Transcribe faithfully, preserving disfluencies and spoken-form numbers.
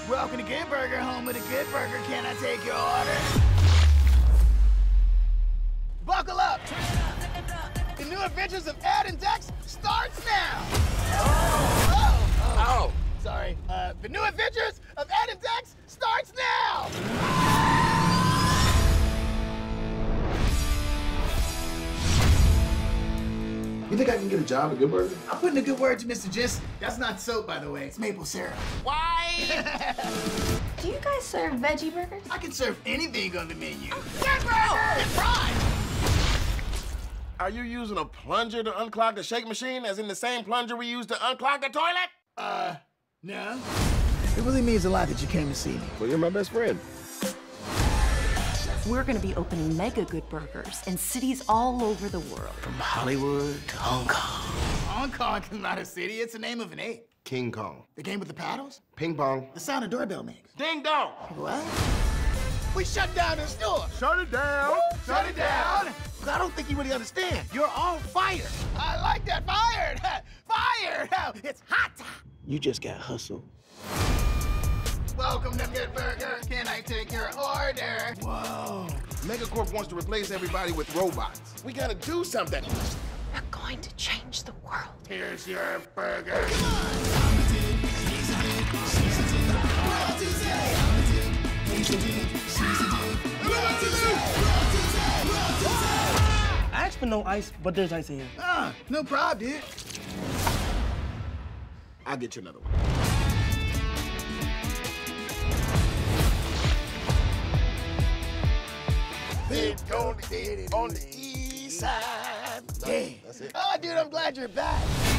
Welcome to Good Burger, home of the Good Burger. Can I take your order? Buckle up! The new adventures of Ed and Dex starts now! Oh! Oh! Oh! oh. Sorry. Uh, the new adventures of Ed and Dex starts now! You think I can get a job at Good Burger? I'm putting a good word to Mister Gist. That's not soap, by the way. It's maple syrup. Why? Do you guys serve veggie burgers? I can serve anything on the menu. Good Burger! It's fries! Are you using a plunger to unclog the shake machine, as in the same plunger we use to unclog the toilet? Uh, no. It really means a lot that you came to see me. Well, you're my best friend. We're gonna be opening mega Good Burgers in cities all over the world. From Hollywood to Hong Kong. Hong Kong is not a city, it's the name of an ape. King Kong. The game with the paddles? Ping pong. The sound a doorbell makes. Ding dong. What? We shut down the store. Shut it down. Shut, shut it down. down. I don't think you really understand. You're all fired. I like that. Fired. Fired. It's hot. You just got hustled. Welcome to Good Burger. Can I take your order? Whoa. Megacorp wants to replace everybody with robots. We gotta do something. We're going to change the world. Here's your burger. I asked for no ice, but there's ice in here. Ah, no problem, dude. I'll get you another one. Big Goldie did it on the east side. Yeah. That's it. Oh, dude, I'm glad you're back.